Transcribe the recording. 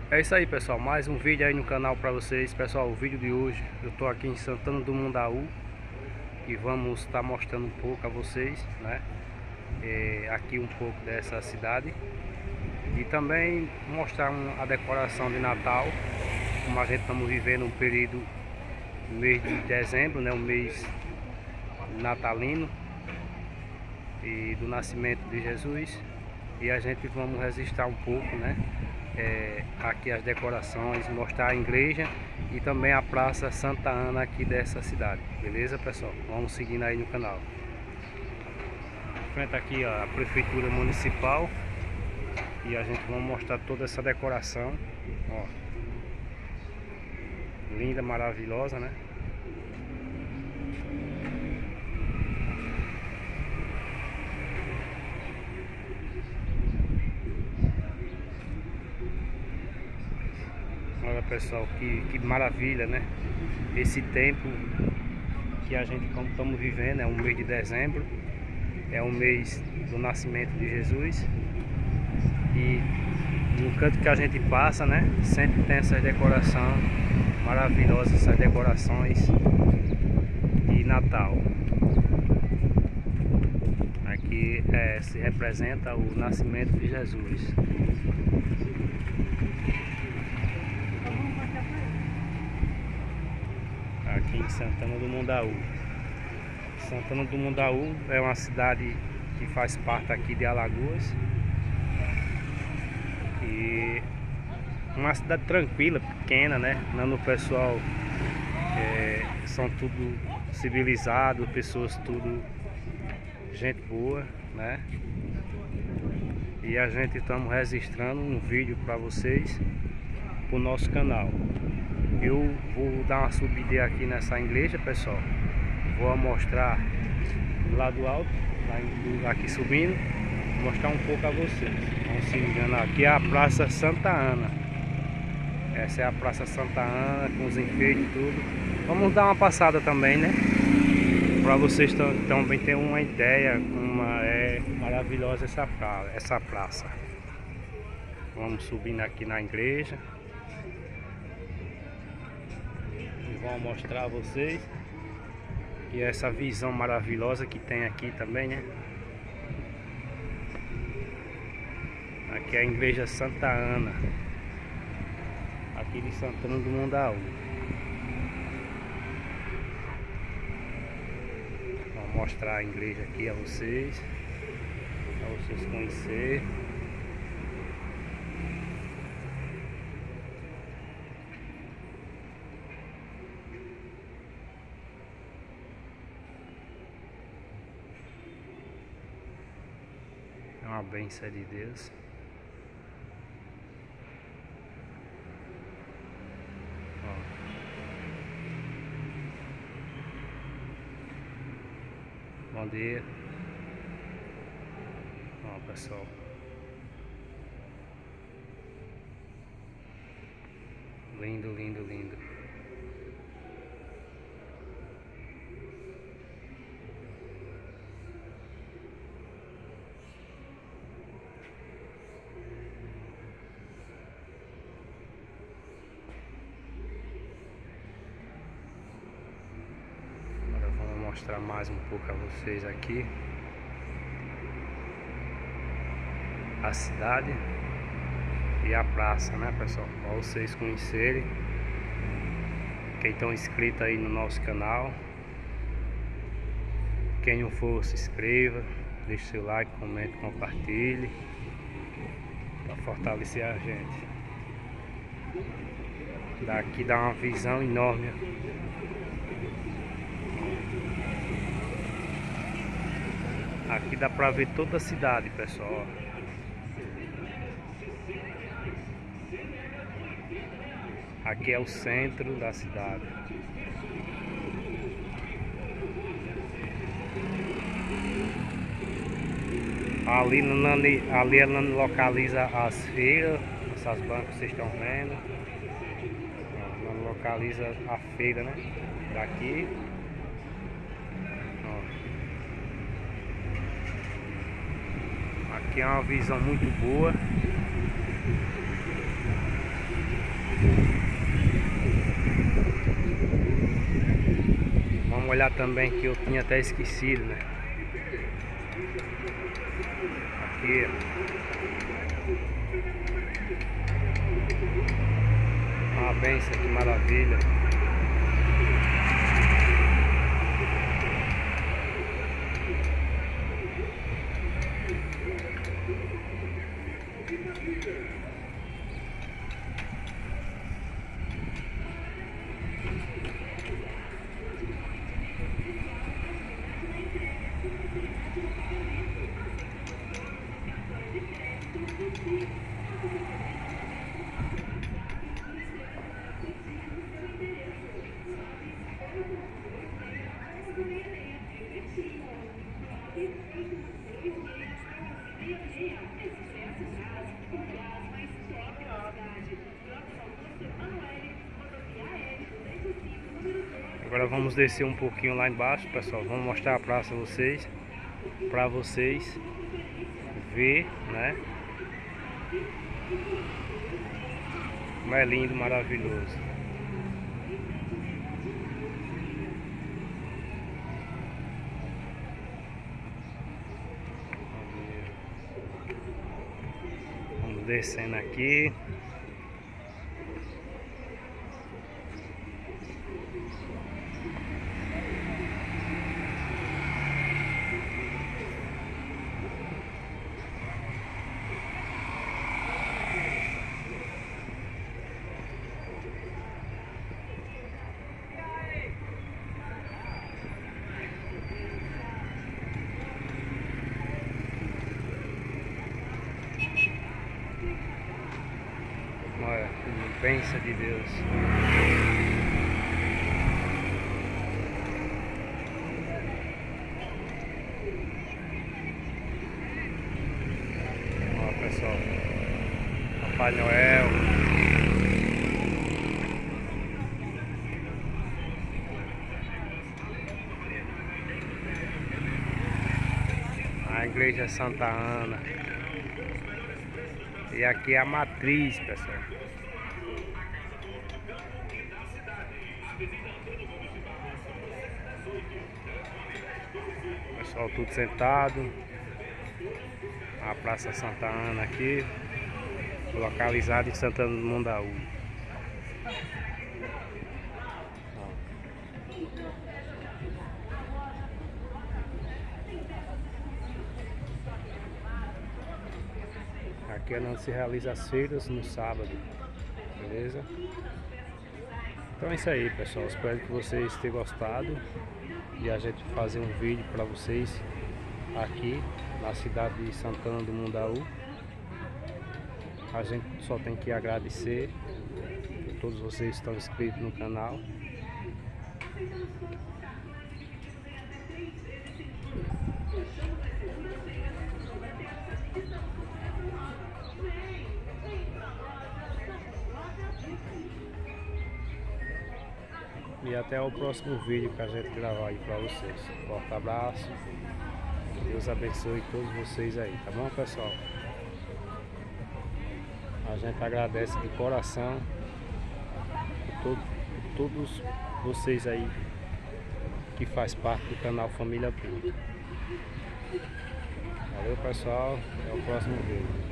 É isso aí, pessoal, mais um vídeo aí no canal pra vocês. Pessoal, o vídeo de hoje eu tô aqui em Santana do Mundaú e vamos estar mostrando um pouco a vocês, né, aqui um pouco dessa cidade e também mostrar a decoração de Natal, como a gente estamos vivendo um período, mês de dezembro, né, um mês natalino e do nascimento de Jesus, e a gente vamos registrar um pouco, né, aqui as decorações, mostrar a igreja e também a Praça Santa Ana aqui dessa cidade, beleza, pessoal? Vamos seguindo aí no canal. Frente aqui, ó, a prefeitura municipal, e a gente vai mostrar toda essa decoração, ó, linda, maravilhosa, né? Olha, pessoal, que maravilha, né? Esse tempo que a gente estamos vivendo, é um mês de dezembro, é um mês do nascimento de Jesus, e no canto que a gente passa, né, sempre tem essas decorações maravilhosas, essas decorações de Natal. Aqui se representa o nascimento de Jesus. Aqui em Santana do Mundaú. Santana do Mundaú é uma cidade que faz parte aqui de Alagoas, e uma cidade tranquila, pequena, né? O pessoal são tudo civilizado, pessoas tudo gente boa, né? E a gente estamos registrando um vídeo para vocês pro nosso canal. Eu vou dar uma subida aqui nessa igreja, pessoal. Vou mostrar do lado alto, aqui subindo, mostrar um pouco a vocês. Vamos se enganar. Aqui é a Praça Santa Ana. Essa é a Praça Santa Ana, com os enfeites e tudo. Vamos dar uma passada também, né? Para vocês também terem uma ideia como é maravilhosa essa praça. Vamos subindo aqui na igreja e vou mostrar a vocês e essa visão maravilhosa que tem aqui também, né? Aqui é a igreja Santa Ana, aqui de Santana do Mundaú. Vou mostrar a igreja aqui a vocês, para vocês conhecerem. É uma bênção de Deus. Bom dia. Ó, pessoal. Lindo, lindo, lindo. Agora vamos mostrar mais um pouco a vocês aqui a cidade e a praça, né, pessoal? Para vocês conhecerem. Quem estão inscritos aí no nosso canal, quem não for, se inscreva, deixe seu like, comente, compartilhe, para fortalecer a gente. Daqui dá uma visão enorme. Aqui dá pra ver toda a cidade, pessoal. Aqui é o centro da cidade. Ali ela localiza as feiras, essas bancas que vocês estão vendo. Ela localiza a feira, né? Daqui. Aqui é uma visão muito boa. Vamos olhar também que eu tinha até esquecido, né? Aqui, uma benção, que maravilha. Agora vamos descer um pouquinho lá embaixo, pessoal. Vamos mostrar a praça a vocês, para vocês ver, né? Como é lindo, maravilhoso. Vamos descendo aqui. Olha, que bênção de Deus. Olha, pessoal, Papai Noel. A igreja Santa Ana. E aqui é a matriz, pessoal. Pessoal tudo sentado. A Praça Santa Ana aqui, localizada em Santana do Mundaú. Aqui é onde se realiza as feiras no sábado, beleza? Então é isso aí, pessoal. Espero que vocês tenham gostado de a gente fazer um vídeo para vocês aqui na cidade de Santana do Mundaú. A gente só tem que agradecer a todos vocês que estão inscritos no canal. E até o próximo vídeo que a gente gravar aí pra vocês. Forte abraço. Deus abençoe todos vocês aí, tá bom, pessoal? A gente agradece de coração por todos vocês aí que faz parte do canal Família Pura. Valeu, pessoal. Até o próximo vídeo.